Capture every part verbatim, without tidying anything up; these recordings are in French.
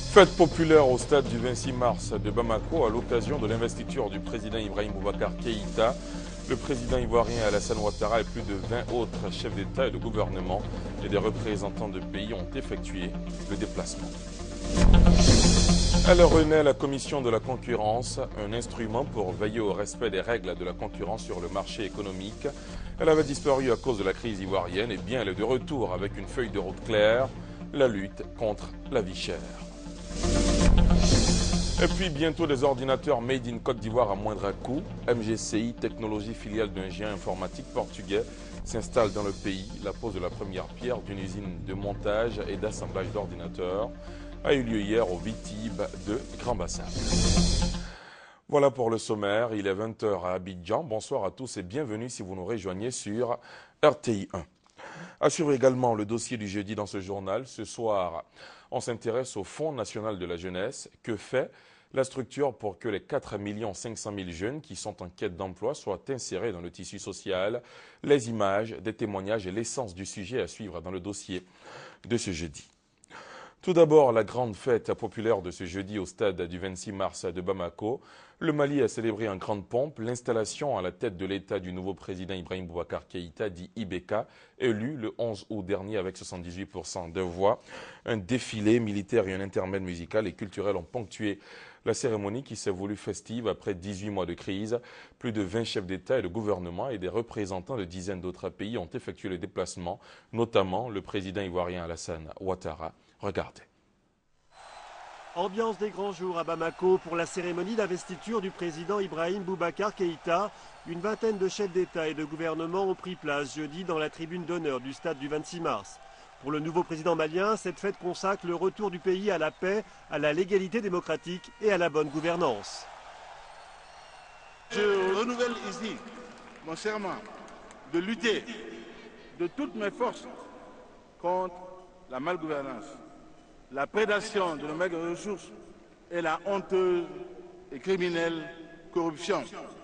Fête populaire au stade du vingt-six mars de Bamako à l'occasion de l'investiture du président Ibrahim Boubacar Keïta. Le président ivoirien Alassane Ouattara et plus de vingt autres chefs d'État et de gouvernement et des représentants de pays ont effectué le déplacement. Elle renaît la commission de la concurrence, un instrument pour veiller au respect des règles de la concurrence sur le marché économique. Elle avait disparu à cause de la crise ivoirienne et bien elle est de retour avec une feuille de route claire, la lutte contre la vie chère. Et puis bientôt des ordinateurs made in Côte d'Ivoire à moindre coût. M G C I, technologie filiale d'un géant informatique portugais, s'installe dans le pays. La pose de la première pierre d'une usine de montage et d'assemblage d'ordinateurs a eu lieu hier au Vitib de Grand Bassin. Voilà pour le sommaire, il est vingt heures à Abidjan. Bonsoir à tous et bienvenue si vous nous rejoignez sur R T I un. À suivre également le dossier du jeudi dans ce journal. Ce soir, on s'intéresse au Fonds national de la jeunesse. Que fait la structure pour que les quatre millions cinq cent mille jeunes qui sont en quête d'emploi soient insérés dans le tissu social? Les images, des témoignages et l'essence du sujet à suivre dans le dossier de ce jeudi. Tout d'abord, la grande fête populaire de ce jeudi au stade du vingt-six mars de Bamako. Le Mali a célébré en grande pompe l'installation à la tête de l'État du nouveau président Ibrahim Boubacar Keïta, dit I B K, élu le onze août dernier avec soixante-dix-huit pour cent de voix. Un défilé militaire et un intermède musical et culturel ont ponctué la cérémonie qui s'est voulue festive après dix-huit mois de crise. Plus de vingt chefs d'État et de gouvernement et des représentants de dizaines d'autres pays ont effectué le déplacement, notamment le président ivoirien Alassane Ouattara. Regardez. Ambiance des grands jours à Bamako pour la cérémonie d'investiture du président Ibrahim Boubacar Keïta. Une vingtaine de chefs d'État et de gouvernement ont pris place jeudi dans la tribune d'honneur du stade du vingt-six mars. Pour le nouveau président malien, cette fête consacre le retour du pays à la paix, à la légalité démocratique et à la bonne gouvernance. Je renouvelle ici mon serment de lutter de toutes mes forces contre la malgouvernance, la prédation de nos maigres ressources et la honteuse et criminelle corruption.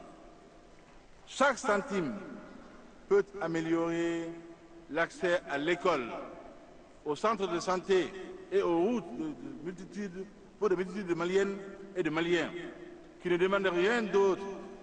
Chaque centime peut améliorer l'accès à l'école, aux centres de santé et aux routes de, de multitude, pour de multitudes de Maliennes et de Maliens qui ne demandent rien d'autre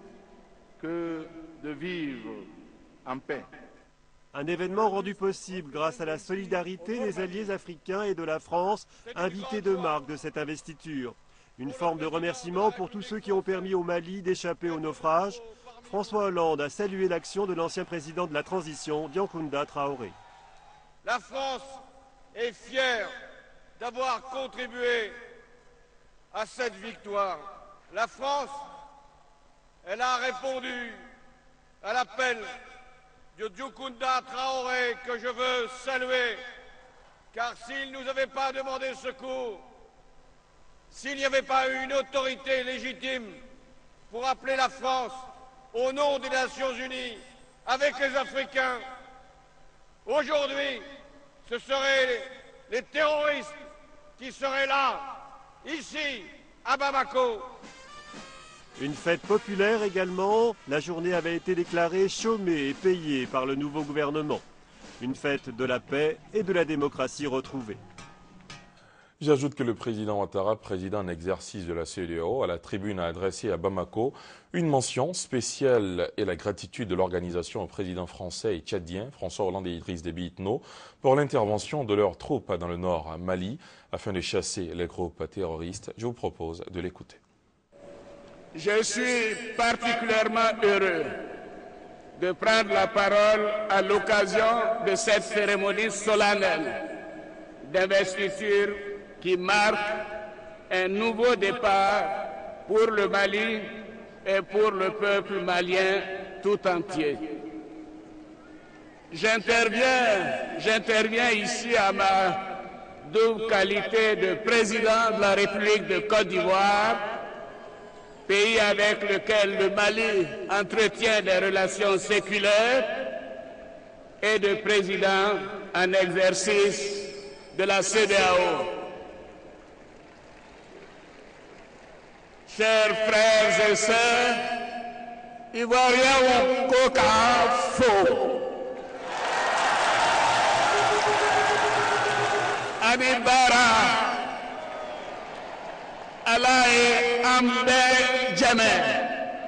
que de vivre en paix. Un événement rendu possible grâce à la solidarité des alliés africains et de la France, invités de marque de cette investiture. Une forme de remerciement pour tous ceux qui ont permis au Mali d'échapper au naufrage. François Hollande a salué l'action de l'ancien président de la transition, Diankounda Traoré. La France est fière d'avoir contribué à cette victoire. La France, elle a répondu à l'appel de Diankounda Traoré que je veux saluer, car s'il ne nous avait pas demandé secours, s'il n'y avait pas eu une autorité légitime pour appeler la France au nom des Nations Unies avec les Africains, aujourd'hui, ce seraient les, les terroristes qui seraient là, ici, à Bamako. Une fête populaire également, la journée avait été déclarée chômée et payée par le nouveau gouvernement. Une fête de la paix et de la démocratie retrouvée. J'ajoute que le président Ouattara, président en exercice de la C E D E A O, à la tribune a adressé à Bamako une mention spéciale et la gratitude de l'organisation au président français et tchadien François Hollande et Idriss Déby Itno pour l'intervention de leurs troupes dans le nord Mali afin de chasser les groupes terroristes. Je vous propose de l'écouter. Je suis particulièrement heureux de prendre la parole à l'occasion de cette cérémonie solennelle d'investiture qui marque un nouveau départ pour le Mali et pour le peuple malien tout entier. J'interviens, j'interviens ici à ma double qualité de président de la République de Côte d'Ivoire, pays avec lequel le Mali entretient des relations séculaires, et de président en exercice de la C E D E A O. Chers frères et sœurs, Ivoiriens ou Coca faux. Amibara, Alaye Ambe Djemé.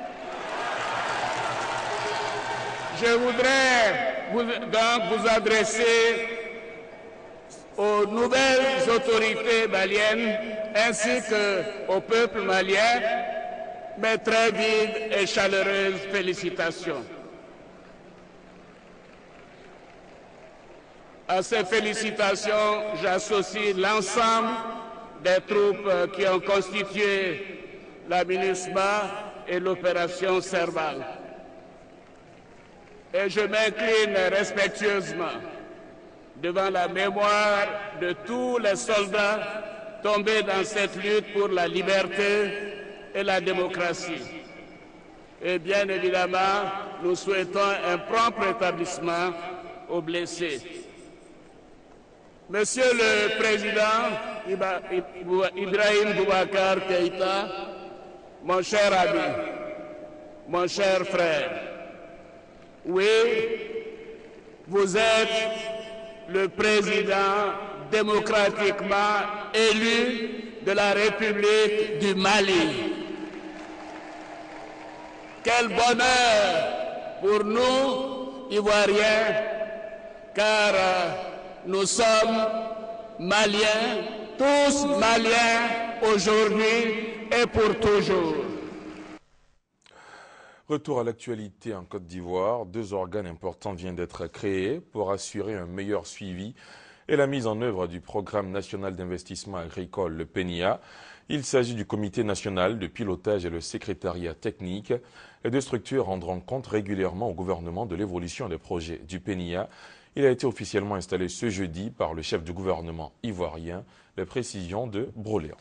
Je voudrais vous, donc vous adresser aux nouvelles autorités maliennes ainsi qu'au peuple malien mes très vives et chaleureuses félicitations. À ces félicitations, j'associe l'ensemble des troupes qui ont constitué la MINUSMA et l'opération Serval. Et je m'incline respectueusement devant la mémoire de tous les soldats tombés dans cette lutte pour la liberté et la démocratie. Et bien évidemment, nous souhaitons un prompt rétablissement aux blessés. Monsieur le Président Ibrahim Boubacar Keïta, mon cher ami, mon cher frère, oui, vous êtes le président démocratiquement élu de la République du Mali. Quel bonheur pour nous, Ivoiriens, car nous sommes Maliens, tous Maliens aujourd'hui et pour toujours. Retour à l'actualité en Côte d'Ivoire. Deux organes importants viennent d'être créés pour assurer un meilleur suivi et la mise en œuvre du Programme national d'investissement agricole, le P N I A. Il s'agit du Comité national de pilotage et le secrétariat technique. Les deux structures rendront compte régulièrement au gouvernement de l'évolution des projets du P N I A. Il a été officiellement installé ce jeudi par le chef du gouvernement ivoirien. Les précisions de Broléon.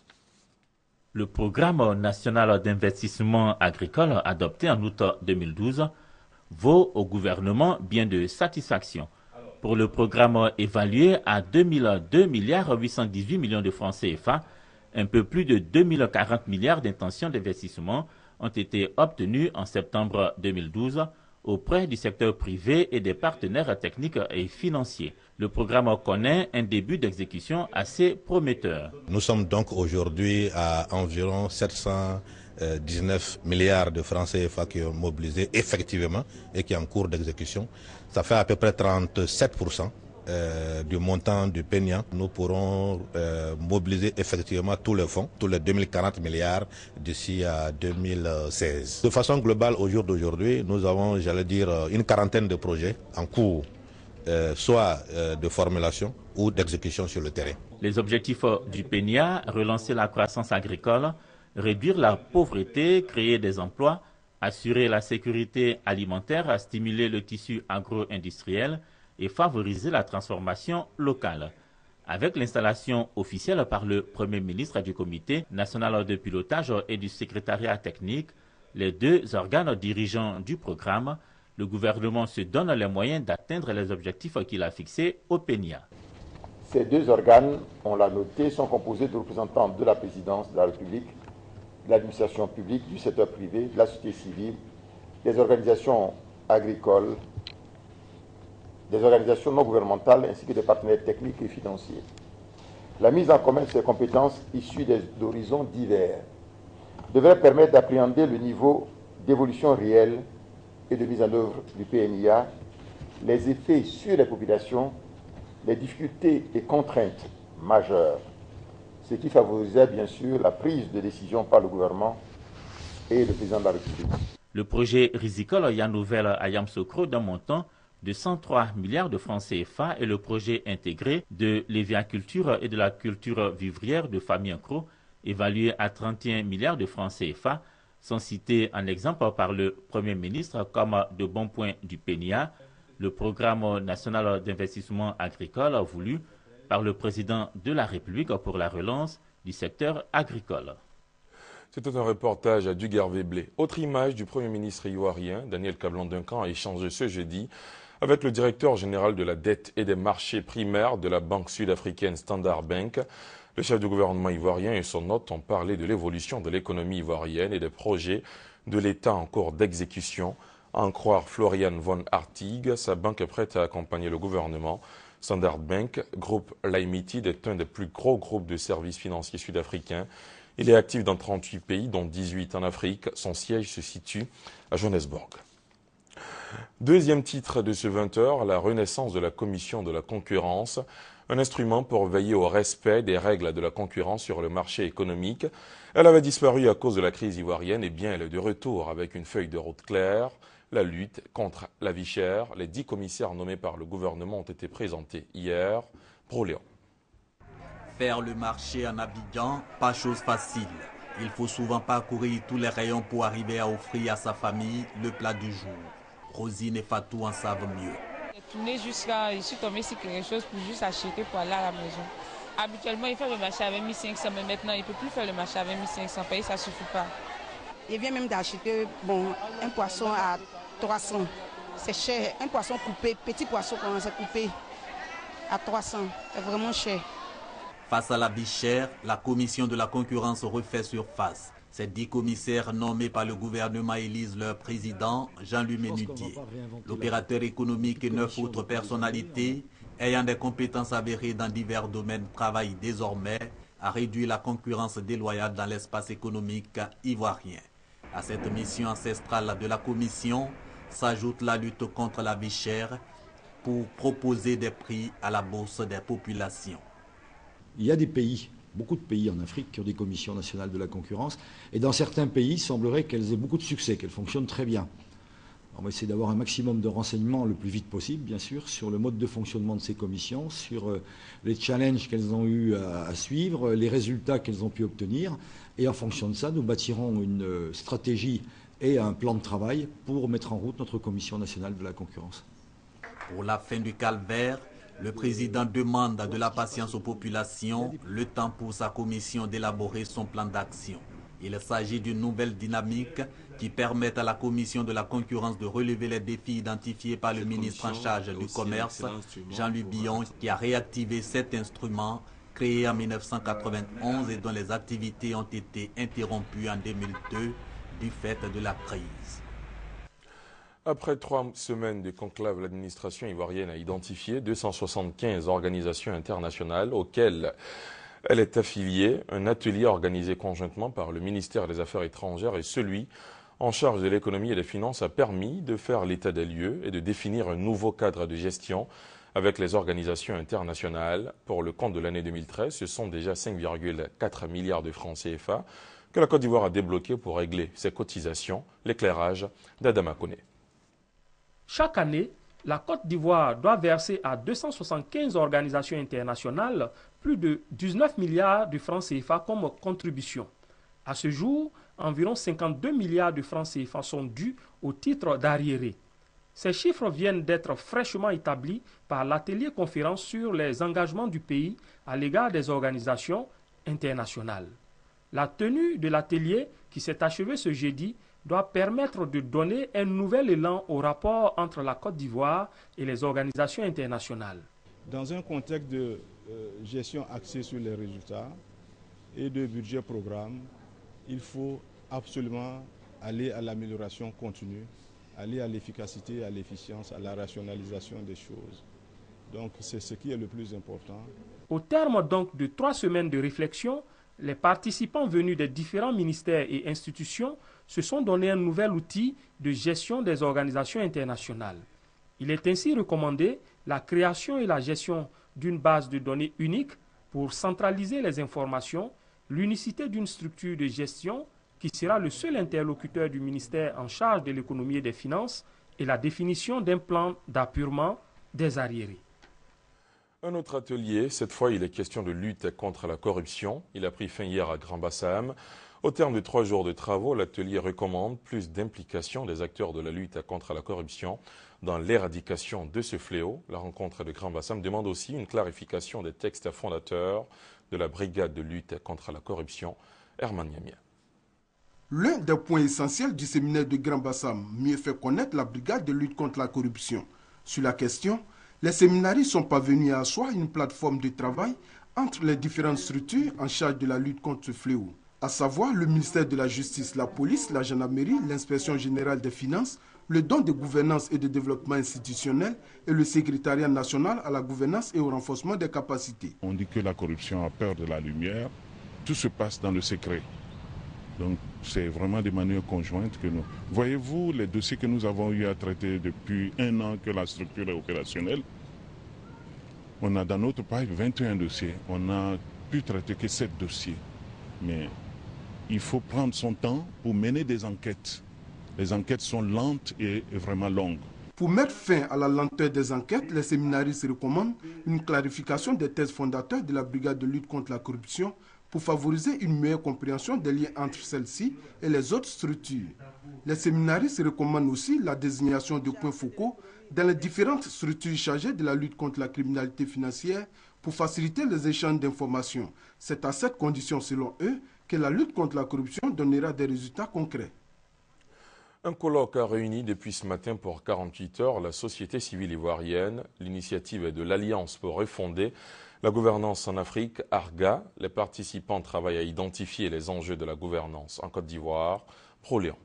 Le Programme national d'investissement agricole adopté en août deux mille douze vaut au gouvernement bien de satisfaction. Pour le programme évalué à deux mille deux milliards huit cent dix-huit millions de francs C F A, un peu plus de deux mille quarante milliards d'intentions d'investissement ont été obtenues en septembre deux mille douze auprès du secteur privé et des partenaires techniques et financiers. Le programme connaît un début d'exécution assez prometteur. Nous sommes donc aujourd'hui à environ sept cent dix-neuf milliards de francs C F A qui ont mobilisé effectivement et qui est en cours d'exécution. Ça fait à peu près trente-sept pour cent euh, du montant du P N I A. Nous pourrons euh, mobiliser effectivement tous les fonds, tous les deux mille quarante milliards d'ici à deux mille seize. De façon globale, au jour d'aujourd'hui, nous avons, j'allais dire, une quarantaine de projets en cours, euh, soit euh, de formulation ou d'exécution sur le terrain. Les objectifs du P N I A, relancer la croissance agricole, réduire la pauvreté, créer des emplois, assurer la sécurité alimentaire, stimuler le tissu agro-industriel et favoriser la transformation locale. Avec l'installation officielle par le Premier ministre du Comité national de pilotage et du secrétariat technique, les deux organes dirigeants du programme, le gouvernement se donne les moyens d'atteindre les objectifs qu'il a fixés au P N I A. Ces deux organes, on l'a noté, sont composés de représentants de la présidence de la République, de l'administration publique, du secteur privé, de la société civile, des organisations agricoles, des organisations non gouvernementales ainsi que des partenaires techniques et financiers. La mise en commun de ces compétences issues d'horizons divers devrait permettre d'appréhender le niveau d'évolution réelle et de mise en œuvre du P N I A, les effets sur les populations, les difficultés et contraintes majeures, ce qui favorisait bien sûr la prise de décision par le gouvernement et le président de la République. Le projet risicole Yannouvelle à Yamoussoukro d'un montant de cent trois milliards de francs C F A et le projet intégré de l'éviaculture et de la culture vivrière de Famiancro, évalué à trente et un milliards de francs C F A, sont cités en exemple par le Premier ministre comme de bons points du P N I A, le Programme national d'investissement agricole voulu par le président de la République pour la relance du secteur agricole. C'était un reportage à Duguervé-Blé. Autre image du Premier ministre ivoirien, Daniel Cablon-Duncan, a échangé ce jeudi avec le directeur général de la dette et des marchés primaires de la banque sud-africaine Standard Bank. Le chef du gouvernement ivoirien et son hôte ont parlé de l'évolution de l'économie ivoirienne et des projets de l'État en cours d'exécution. À en croire Florian von Hartig, sa banque est prête à accompagner le gouvernement. Standard Bank, groupe Limited, est un des plus gros groupes de services financiers sud-africains. Il est actif dans trente-huit pays, dont dix-huit en Afrique. Son siège se situe à Johannesburg. Deuxième titre de ce vingt heures, la renaissance de la Commission de la concurrence, un instrument pour veiller au respect des règles de la concurrence sur le marché économique. Elle avait disparu à cause de la crise ivoirienne, et bien elle est de retour avec une feuille de route claire. La lutte contre la vie chère. Les dix commissaires nommés par le gouvernement ont été présentés hier. Pro Léon. Faire le marché en Abidjan, pas chose facile. Il faut souvent parcourir tous les rayons pour arriver à offrir à sa famille le plat du jour. Rosine et Fatou en savent mieux. J'ai tourné jusqu'à, je suis tombée sur quelque chose pour juste acheter pour aller à la maison. Habituellement, il fait le marché avec mille cinq cents, mais maintenant, il ne peut plus faire le marché avec mille cinq cents. Payer, ça ne suffit pas. Il vient même d'acheter bon, un poisson à trois cents. C'est cher. Un poisson coupé, petit poisson qu'on a coupé à trois cents. C'est vraiment cher. Face à la vie chère, la commission de la concurrence refait surface. Ces dix commissaires nommés par le gouvernement élisent leur président, Jean-Louis Ménudier. L'opérateur économique et neuf autres personnalités, ayant des compétences avérées dans divers domaines, travaillent désormais à réduire la concurrence déloyale dans l'espace économique ivoirien. À cette mission ancestrale de la commission s'ajoute la lutte contre la vie chère pour proposer des prix à la bourse des populations. Il y a des pays, beaucoup de pays en Afrique qui ont des commissions nationales de la concurrence. Et dans certains pays, il semblerait qu'elles aient beaucoup de succès, qu'elles fonctionnent très bien. On va essayer d'avoir un maximum de renseignements le plus vite possible, bien sûr, sur le mode de fonctionnement de ces commissions, sur les challenges qu'elles ont eu à, à suivre, les résultats qu'elles ont pu obtenir. Et en fonction de ça, nous bâtirons une stratégie et un plan de travail pour mettre en route notre commission nationale de la concurrence. Pour la fin du calvaire, le président demande de la patience aux populations, le temps pour sa commission d'élaborer son plan d'action. Il s'agit d'une nouvelle dynamique qui permet à la commission de la concurrence de relever les défis identifiés par le ministre en charge du commerce, Jean-Louis Billon, qui a réactivé cet instrument créé en mille neuf cent quatre-vingt-onze et dont les activités ont été interrompues en deux mille deux du fait de la crise. Après trois semaines de conclave, l'administration ivoirienne a identifié deux cent soixante-quinze organisations internationales auxquelles elle est affiliée. Un atelier organisé conjointement par le ministère des Affaires étrangères et celui en charge de l'économie et des finances a permis de faire l'état des lieux et de définir un nouveau cadre de gestion avec les organisations internationales. Pour le compte de l'année deux mille treize, ce sont déjà cinq virgule quatre milliards de francs C F A que la Côte d'Ivoire a débloqués pour régler ses cotisations. L'éclairage d'Adama Koné. Chaque année, la Côte d'Ivoire doit verser à deux cent soixante-quinze organisations internationales plus de dix-neuf milliards de francs C F A comme contribution. À ce jour, environ cinquante-deux milliards de francs C F A sont dus au titre d'arriérés. Ces chiffres viennent d'être fraîchement établis par l'atelier conférence sur les engagements du pays à l'égard des organisations internationales. La tenue de l'atelier, qui s'est achevée ce jeudi, doit permettre de donner un nouvel élan au rapport entre la Côte d'Ivoire et les organisations internationales. Dans un contexte de euh, gestion axée sur les résultats et de budget programme, il faut absolument aller à l'amélioration continue, aller à l'efficacité, à l'efficience, à la rationalisation des choses. Donc c'est ce qui est le plus important. Au terme donc de trois semaines de réflexion, les participants venus des différents ministères et institutions se sont donné un nouvel outil de gestion des organisations internationales. Il est ainsi recommandé la création et la gestion d'une base de données unique pour centraliser les informations, l'unicité d'une structure de gestion qui sera le seul interlocuteur du ministère en charge de l'économie et des finances et la définition d'un plan d'appurement des arriérés. Un autre atelier, cette fois il est question de lutte contre la corruption. Il a pris fin hier à Grand-Bassam. Au terme de trois jours de travaux, l'atelier recommande plus d'implication des acteurs de la lutte contre la corruption dans l'éradication de ce fléau. La rencontre de Grand-Bassam demande aussi une clarification des textes fondateurs de la brigade de lutte contre la corruption, Herman Yamia. L'un des points essentiels du séminaire de Grand-Bassam, mieux faire connaître la brigade de lutte contre la corruption. Sur la question, les séminaristes sont parvenus à asseoir une plateforme de travail entre les différentes structures en charge de la lutte contre ce fléau, à savoir le ministère de la Justice, la police, la gendarmerie, l'inspection générale des finances, le don de gouvernance et de développement institutionnel et le secrétariat national à la gouvernance et au renforcement des capacités. On dit que la corruption a peur de la lumière tout se passe dans le secret. Donc c'est vraiment de manière conjointe que nous... Voyez-vous les dossiers que nous avons eu à traiter depuis un an que la structure est opérationnelle? On a dans notre pipe vingt et un dossiers. On n'a pu traiter que sept dossiers. Mais il faut prendre son temps pour mener des enquêtes. Les enquêtes sont lentes et vraiment longues. Pour mettre fin à la lenteur des enquêtes, les séminaristes recommandent une clarification des thèses fondateurs de la brigade de lutte contre la corruption pour favoriser une meilleure compréhension des liens entre celle-ci et les autres structures. Les séminaristes recommandent aussi la désignation de points focaux dans les différentes structures chargées de la lutte contre la criminalité financière pour faciliter les échanges d'informations. C'est à cette condition, selon eux, que la lutte contre la corruption donnera des résultats concrets. Un colloque a réuni depuis ce matin pour quarante-huit heures la société civile ivoirienne. L'initiative est de l'Alliance pour refonder la gouvernance en Afrique, ARGA. Les participants travaillent à identifier les enjeux de la gouvernance en Côte d'Ivoire. Pro-Léon.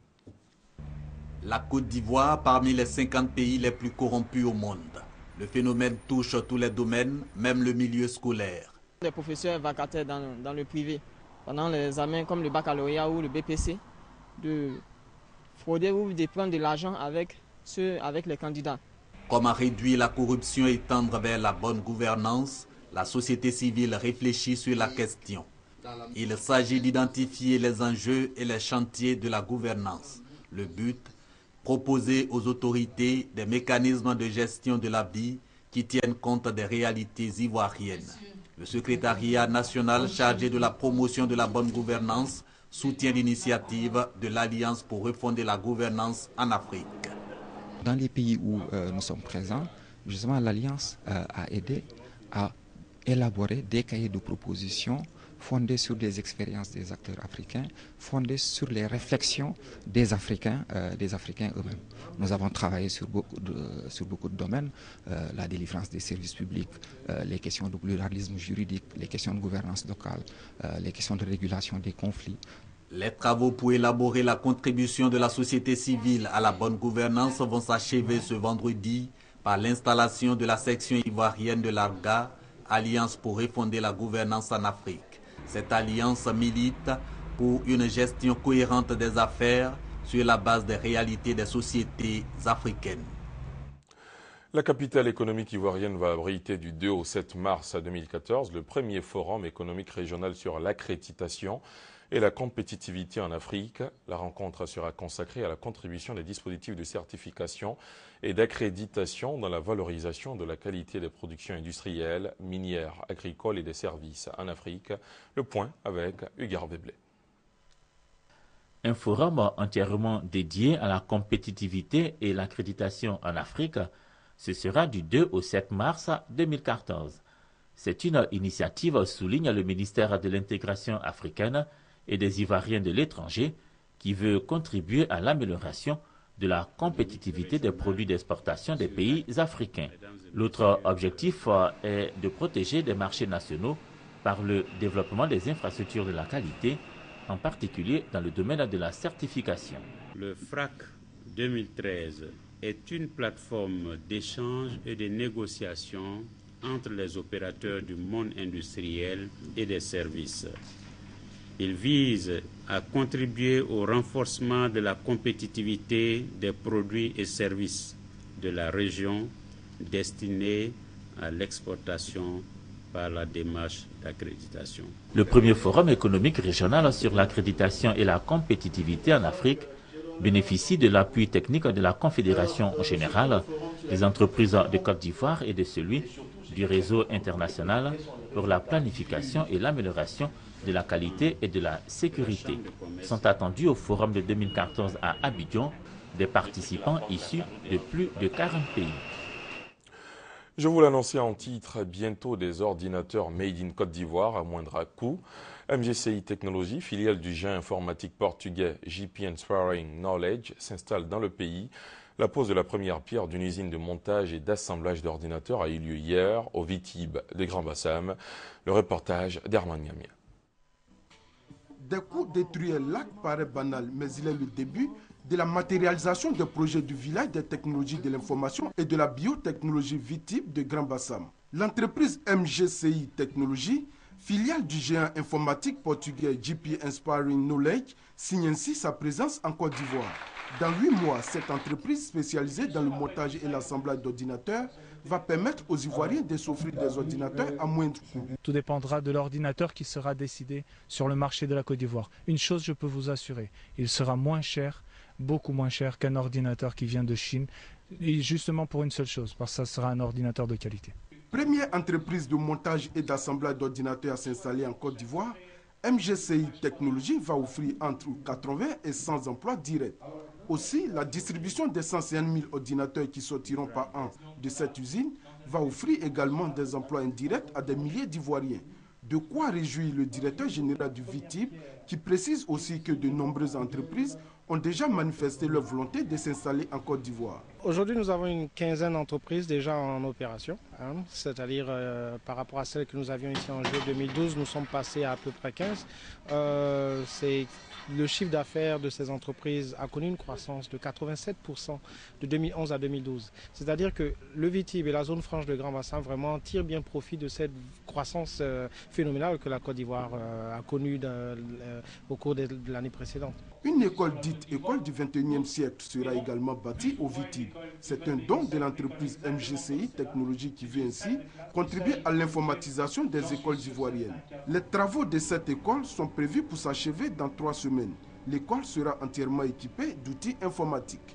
La Côte d'Ivoire, parmi les cinquante pays les plus corrompus au monde. Le phénomène touche tous les domaines, même le milieu scolaire. Les professeurs vacataires dans, dans le privé, pendant les examens comme le baccalauréat ou le B P C, de frauder ou de prendre de l'argent avec ceux, avec les candidats. Comment réduire la corruption et tendre vers la bonne gouvernance? La société civile réfléchit sur la question. Il s'agit d'identifier les enjeux et les chantiers de la gouvernance. Le but, proposer aux autorités des mécanismes de gestion de la vie qui tiennent compte des réalités ivoiriennes. Le secrétariat national chargé de la promotion de la bonne gouvernance soutient l'initiative de l'Alliance pour refonder la gouvernance en Afrique. Dans les pays où euh, nous sommes présents, justement l'Alliance euh, a aidé à élaborer des cahiers de propositions fondés sur des expériences des acteurs africains, fondés sur les réflexions des Africains, euh, des Africains eux-mêmes. Nous avons travaillé sur beaucoup de, sur beaucoup de domaines, euh, la délivrance des services publics, euh, les questions de pluralisme juridique, les questions de gouvernance locale, euh, les questions de régulation des conflits. Les travaux pour élaborer la contribution de la société civile à la bonne gouvernance vont s'achever ce vendredi par l'installation de la section ivoirienne de l'ARGA, Alliance pour refonder la gouvernance en Afrique. Cette alliance milite pour une gestion cohérente des affaires sur la base des réalités des sociétés africaines. La capitale économique ivoirienne va abriter du deux au sept mars deux mille quatorze le premier forum économique régional sur l'accréditation et la compétitivité en Afrique. La rencontre sera consacrée à la contribution des dispositifs de certification et d'accréditation dans la valorisation de la qualité des productions industrielles, minières, agricoles et des services en Afrique. Le point avec Hugues Béblé. Un forum entièrement dédié à la compétitivité et l'accréditation en Afrique, ce sera du deux au sept mars deux mille quatorze. C'est une initiative, souligne le ministère de l'intégration africaine et des Ivoiriens de l'étranger, qui veut contribuer à l'amélioration de la compétitivité des produits d'exportation des pays africains. L'autre objectif est de protéger des marchés nationaux par le développement des infrastructures de la qualité, en particulier dans le domaine de la certification. Le F R A C deux mille treize est une plateforme d'échange et de négociation entre les opérateurs du monde industriel et des services. Il vise à contribuer au renforcement de la compétitivité des produits et services de la région destinés à l'exportation par la démarche d'accréditation. Le premier forum économique régional sur l'accréditation et la compétitivité en Afrique bénéficie de l'appui technique de la Confédération générale des entreprises de Côte d'Ivoire et de celui du réseau international pour la planification et l'amélioration de la qualité et de la sécurité. Sont attendus au forum de deux mille quatorze à Abidjan des participants issus de plus de quarante pays. Je vous l'annonçais en titre, bientôt des ordinateurs made in Côte d'Ivoire à moindre coût. M G C I Technologies, filiale du géant informatique portugais J P Inspiring Knowledge, s'installe dans le pays. La pose de la première pierre d'une usine de montage et d'assemblage d'ordinateurs a eu lieu hier au Vitib de Grand Bassam. Le reportage d'Herman Gamia. Des coûts détruits un lac paraît banal, mais il est le début de la matérialisation des projets du village des technologies de l'information et de la biotechnologie Vitib de Grand Bassam. L'entreprise M G C I Technologies filiale du géant informatique portugais G P Inspiring Knowledge, signe ainsi sa présence en Côte d'Ivoire. Dans huit mois, cette entreprise spécialisée dans le montage et l'assemblage d'ordinateurs va permettre aux Ivoiriens de s'offrir des ordinateurs à moindre coût. Tout dépendra de l'ordinateur qui sera décidé sur le marché de la Côte d'Ivoire. Une chose, je peux vous assurer, il sera moins cher, beaucoup moins cher qu'un ordinateur qui vient de Chine, et justement pour une seule chose, parce que ça sera un ordinateur de qualité. Première entreprise de montage et d'assemblage d'ordinateurs à s'installer en Côte d'Ivoire, M G C I Technologies va offrir entre quatre-vingts et cent emplois directs. Aussi, la distribution des cent cinquante mille ordinateurs qui sortiront par an de cette usine va offrir également des emplois indirects à des milliers d'Ivoiriens. De quoi réjouir le directeur général du V I T I B, qui précise aussi que de nombreuses entreprises ont déjà manifesté leur volonté de s'installer en Côte d'Ivoire. Aujourd'hui, nous avons une quinzaine d'entreprises déjà en opération, hein, c'est-à-dire euh, par rapport à celles que nous avions ici en juillet deux mille douze, nous sommes passés à à peu près quinze. Euh, c'est Le chiffre d'affaires de ces entreprises a connu une croissance de quatre-vingt-sept pour cent de deux mille onze à deux mille douze. C'est-à-dire que le V I T I B et la zone franche de Grand Bassin vraiment tirent bien profit de cette croissance euh, phénoménale que la Côte d'Ivoire euh, a connue de, euh, au cours de, de l'année précédente. Une école dite école du vingt et unième siècle sera également bâtie au V I T I B. C'est un don de l'entreprise M G C I Technologies qui veut ainsi contribuer à l'informatisation des écoles ivoiriennes. Les travaux de cette école sont prévus pour s'achever dans trois semaines. L'école sera entièrement équipée d'outils informatiques.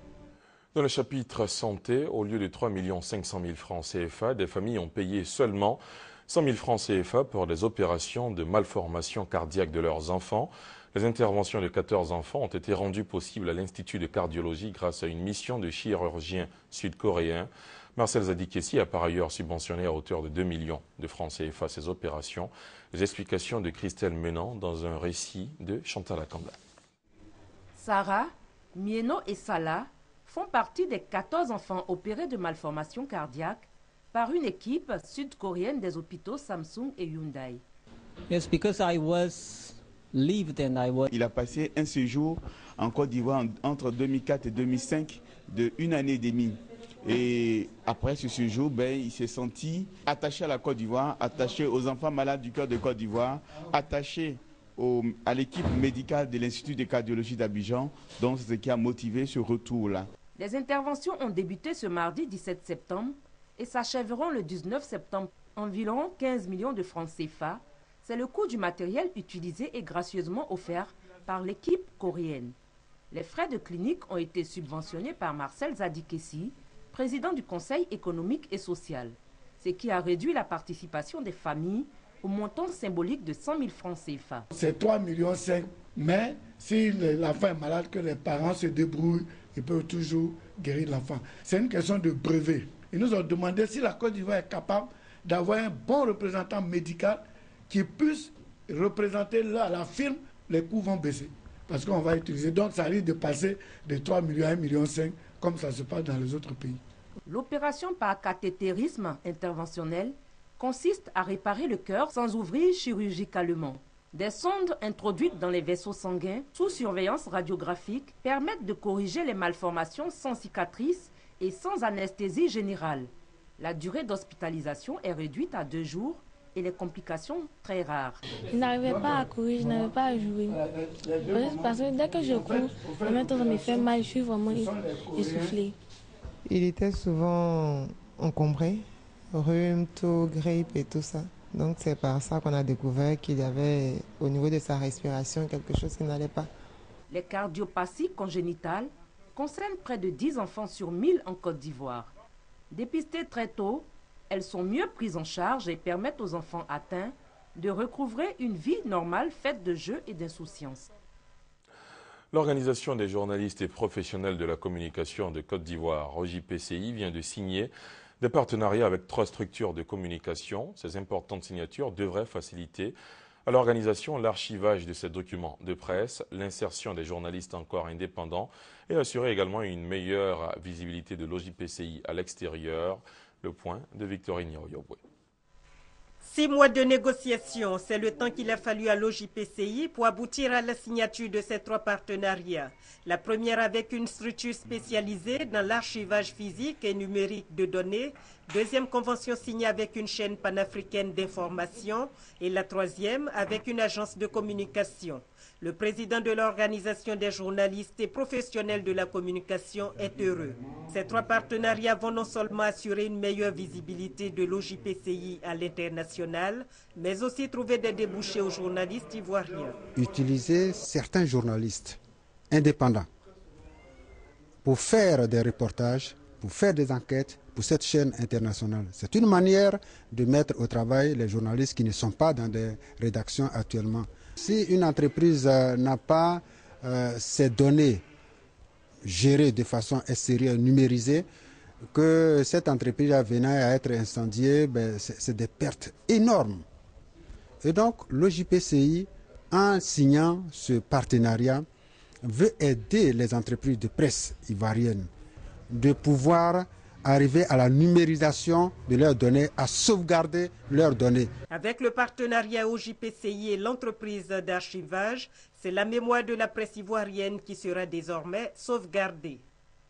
Dans le chapitre santé, au lieu de trois millions cinq cent mille francs C F A, des familles ont payé seulement cent mille francs C F A pour des opérations de malformation cardiaque de leurs enfants. Les interventions de quatorze enfants ont été rendues possibles à l'Institut de cardiologie grâce à une mission de chirurgiens sud-coréens. Marcel Zadikessi a par ailleurs subventionné à hauteur de deux millions de francs C F A ces opérations. Les explications de Christelle Menant dans un récit de Chantal Akanda. Sarah, Mieno et Salah font partie des quatorze enfants opérés de malformation cardiaque par une équipe sud-coréenne des hôpitaux Samsung et Hyundai. Yes, because I was lived and I was... Il a passé un séjour en Côte d'Ivoire entre deux mille quatre et deux mille cinq de une année et demie. Et après ce séjour, ben, il s'est senti attaché à la Côte d'Ivoire, attaché aux enfants malades du cœur de Côte d'Ivoire, attaché au, à l'équipe médicale de l'Institut de cardiologie d'Abidjan. Donc c'est ce qui a motivé ce retour-là. Les interventions ont débuté ce mardi dix-sept septembre et s'achèveront le dix-neuf septembre. Environ quinze millions de francs C F A. C'est le coût du matériel utilisé et gracieusement offert par l'équipe coréenne. Les frais de clinique ont été subventionnés par Marcel Zadikessi, président du Conseil économique et social, ce qui a réduit la participation des familles au montant symbolique de cent mille francs C F A. C'est trois virgule cinq millions, mais si l'enfant est malade, que les parents se débrouillent, ils peuvent toujours guérir l'enfant. C'est une question de brevet. Ils nous ont demandé si la Côte d'Ivoire est capable d'avoir un bon représentant médical qui puisse représenter là, la firme, les coûts vont baisser. Parce qu'on va utiliser, donc ça risque de passer de trois millions à un virgule cinq million, comme ça se passe dans les autres pays. L'opération par cathétérisme interventionnel consiste à réparer le cœur sans ouvrir chirurgicalement. Des sondes introduites dans les vaisseaux sanguins sous surveillance radiographique permettent de corriger les malformations sans cicatrice et sans anesthésie générale. La durée d'hospitalisation est réduite à deux jours et les complications très rares. Je n'arrivais pas à courir, je n'arrivais pas à jouer. Parce que dès que je cours, maintenant ça me fait mal, je suis vraiment essoufflée. Il était souvent encombré, rhume, toux, grippe et tout ça. Donc c'est par ça qu'on a découvert qu'il y avait au niveau de sa respiration quelque chose qui n'allait pas. Les cardiopathies congénitales concernent près de dix enfants sur mille en Côte d'Ivoire. Dépistées très tôt, elles sont mieux prises en charge et permettent aux enfants atteints de recouvrer une vie normale faite de jeux et d'insouciance. L'Organisation des journalistes et professionnels de la communication de Côte d'Ivoire, O J P C I, vient de signer des partenariats avec trois structures de communication. Ces importantes signatures devraient faciliter à l'organisation l'archivage de ces documents de presse, l'insertion des journalistes encore indépendants et assurer également une meilleure visibilité de l'O J P C I à l'extérieur. Le point de Victorine Yoriobwe. Six mois de négociations, c'est le temps qu'il a fallu à l'O J P C I pour aboutir à la signature de ces trois partenariats. La première avec une structure spécialisée dans l'archivage physique et numérique de données. Deuxième convention signée avec une chaîne panafricaine d'information. Et la troisième avec une agence de communication. Le président de l'Organisation des journalistes et professionnels de la communication est heureux. Ces trois partenariats vont non seulement assurer une meilleure visibilité de l'O J P C I à l'international, mais aussi trouver des débouchés aux journalistes ivoiriens. Utiliser certains journalistes indépendants pour faire des reportages, pour faire des enquêtes pour cette chaîne internationale. C'est une manière de mettre au travail les journalistes qui ne sont pas dans des rédactions actuellement. Si une entreprise euh, n'a pas euh, ses données gérées de façon sérieuse, numérisée, que cette entreprise venait à être incendiée, ben, c'est des pertes énormes. Et donc l'O J P C I, en signant ce partenariat, veut aider les entreprises de presse ivoiriennes de pouvoir arriver à la numérisation de leurs données, à sauvegarder leurs données. Avec le partenariat O J P C I et l'entreprise d'archivage, c'est la mémoire de la presse ivoirienne qui sera désormais sauvegardée.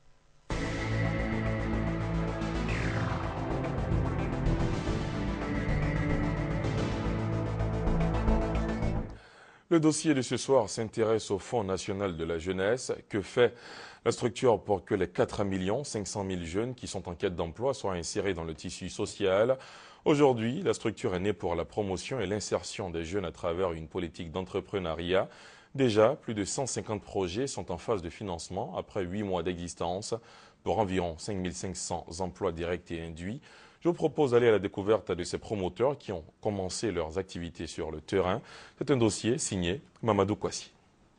Le dossier de ce soir s'intéresse au Fonds national de la jeunesse. Que fait la structure pour que les quatre millions cinq cent mille jeunes qui sont en quête d'emploi soient insérés dans le tissu social? Aujourd'hui, la structure est née pour la promotion et l'insertion des jeunes à travers une politique d'entrepreneuriat. Déjà, plus de cent cinquante projets sont en phase de financement après huit mois d'existence pour environ cinq mille cinq cents emplois directs et induits. Je vous propose d'aller à la découverte de ces promoteurs qui ont commencé leurs activités sur le terrain. C'est un dossier signé Mamadou Kwasi.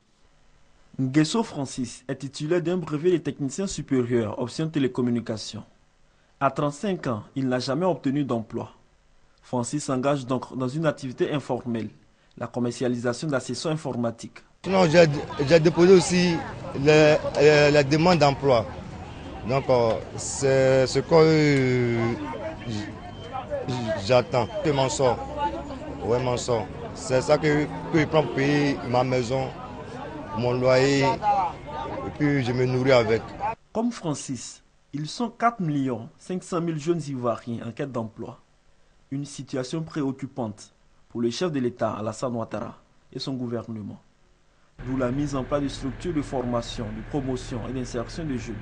Nguesso Francis est titulaire d'un brevet de technicien supérieur, option télécommunications. À trente-cinq ans, il n'a jamais obtenu d'emploi. Francis s'engage donc dans une activité informelle, la commercialisation d'accessoires informatiques. Sinon, j'ai déposé aussi les, les, la demande d'emploi. Donc, c'est ce que euh, j'attends, que m'en sort. Ouais, m'en sort. C'est ça que, que je prends pour payer ma maison, mon loyer, et puis je me nourris avec. Comme Francis, ils sont quatre millions cinq cent mille jeunes Ivoiriens en quête d'emploi. Une situation préoccupante pour le chef de l'État, Alassane Ouattara, et son gouvernement. D'où la mise en place de structures de formation, de promotion et d'insertion des jeunes.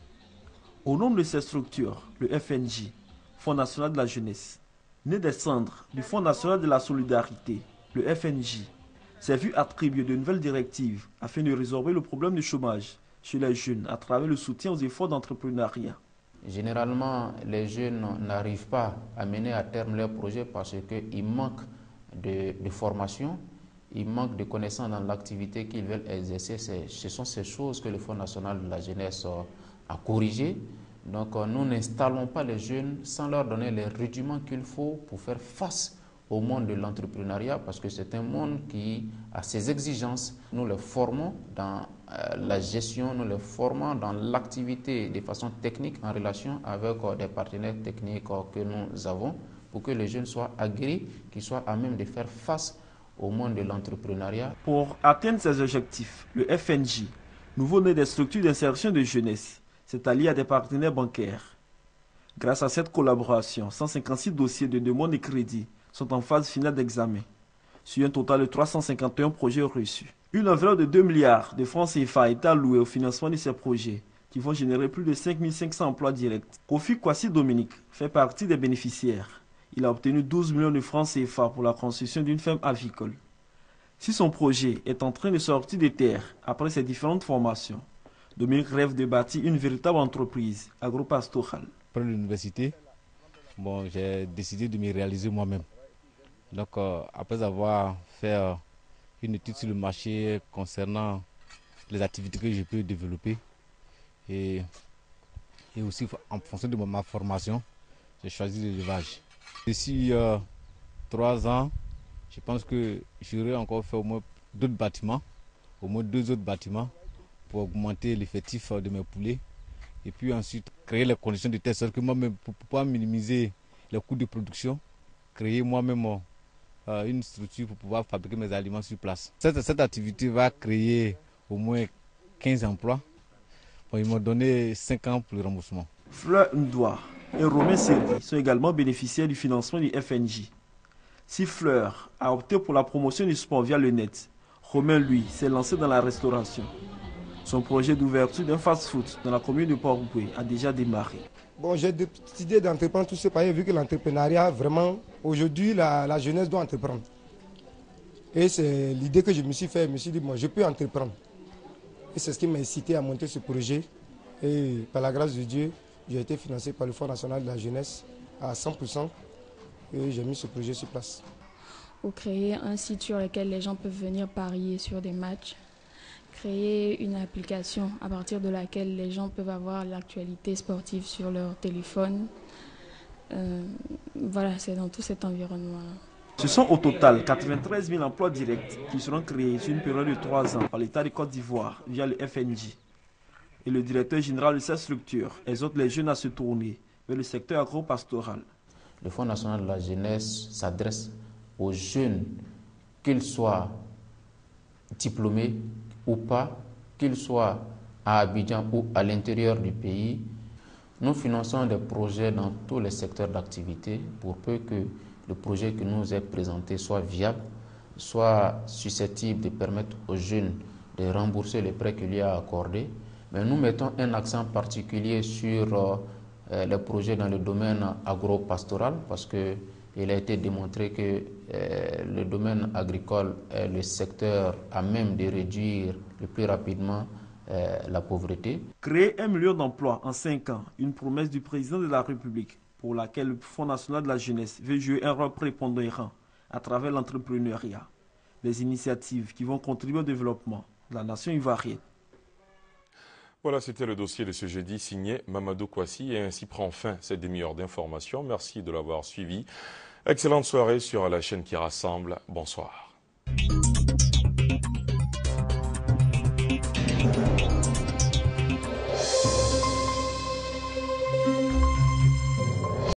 Au nom de ces structures, le F N J, Fonds national de la jeunesse, né des cendres du Fonds national de la solidarité, le F N J, s'est vu attribuer de nouvelles directives afin de résorber le problème du chômage chez les jeunes à travers le soutien aux efforts d'entrepreneuriat. Généralement, les jeunes n'arrivent pas à mener à terme leurs projets parce qu'il manque de, de formation, il manque de connaissances dans l'activité qu'ils veulent exercer. Ce sont ces choses que le Fonds national de la jeunesse a corrigées. Donc nous n'installons pas les jeunes sans leur donner les rudiments qu'il faut pour faire face au monde de l'entrepreneuriat parce que c'est un monde qui a ses exigences. Nous les formons dans euh, la gestion, nous les formons dans l'activité de façon technique en relation avec euh, des partenaires techniques euh, que nous avons pour que les jeunes soient aguerris, qu'ils soient à même de faire face au monde de l'entrepreneuriat. Pour atteindre ces objectifs, le F N J, nouveau-né des structures d'insertion de jeunesse, s'est allié à des partenaires bancaires. Grâce à cette collaboration, cent cinquante-six dossiers de demande de crédit sont en phase finale d'examen, sur un total de trois cent cinquante et un projets reçus. Une enveloppe de deux milliards de francs C F A est allouée au financement de ces projets, qui vont générer plus de cinq mille cinq cents emplois directs. Kofi Kwasi Dominique fait partie des bénéficiaires. Il a obtenu douze millions de francs C F A pour la construction d'une ferme avicole. Si son projet est en train de sortir des terres après ses différentes formations, Dominique rêve de bâtir une véritable entreprise agro-pastorale. Après l'université, bon, j'ai décidé de m'y réaliser moi-même. Donc, euh, après avoir fait euh, une étude sur le marché concernant les activités que je peux développer et, et aussi en fonction de ma formation, j'ai choisi l'élevage. D'ici euh, trois ans, je pense que j'aurai encore fait au moins d'autres bâtiments, au moins deux autres bâtiments pour augmenter l'effectif de mes poulets et puis ensuite créer les conditions de telle sorte que moi-même, pour pouvoir minimiser les coûts de production, créer moi-même euh, une structure pour pouvoir fabriquer mes aliments sur place. Cette, cette activité va créer au moins quinze emplois. Bon, ils m'ont donné cinq ans pour le remboursement. Fleur Ndoua et Romain Serdi sont également bénéficiaires du financement du F N J. Si Fleur a opté pour la promotion du sport via le net, Romain, lui, s'est lancé dans la restauration. Son projet d'ouverture d'un fast-food dans la commune de Port-Boué a déjà démarré. Bon, j'ai décidé d'entreprendre tout ce pays vu que l'entrepreneuriat, vraiment, aujourd'hui, la, la jeunesse doit entreprendre. Et c'est l'idée que je me suis fait, je me suis dit, moi, je peux entreprendre. Et c'est ce qui m'a incité à monter ce projet. Et par la grâce de Dieu, j'ai été financé par le Fonds national de la jeunesse à cent pour cent. Et j'ai mis ce projet sur place. Ou créer un site sur lequel les gens peuvent venir parier sur des matchs. Créer une application à partir de laquelle les gens peuvent avoir l'actualité sportive sur leur téléphone. Euh, voilà, c'est dans tout cet environnement-là. Ce sont au total quatre-vingt-treize mille emplois directs qui seront créés sur une période de trois ans par l'État de Côte d'Ivoire via le F N J. Et le directeur général de cette structure exhorte les jeunes à se tourner vers le secteur agro-pastoral. Le Fonds national de la jeunesse s'adresse aux jeunes, qu'ils soient diplômés ou pas, qu'ils soient à Abidjan ou à l'intérieur du pays. Nous finançons des projets dans tous les secteurs d'activité pour peu que le projet qui nous est présenté soit viable, soit susceptible de permettre aux jeunes de rembourser les prêts qu'il lui a accordés. Mais nous mettons un accent particulier sur euh, les projets dans le domaine agro-pastoral parce qu'il a été démontré que euh, le domaine agricole est le secteur à même de réduire le plus rapidement euh, la pauvreté. Créer un million d'emplois en cinq ans, une promesse du président de la République pour laquelle le Fonds national de la jeunesse veut jouer un rôle prépondérant à travers l'entrepreneuriat. Des initiatives qui vont contribuer au développement de la nation ivoirienne. Voilà, c'était le dossier de ce jeudi signé Mamadou Kouassi et ainsi prend fin cette demi-heure d'information. Merci de l'avoir suivi. Excellente soirée sur la chaîne qui rassemble. Bonsoir.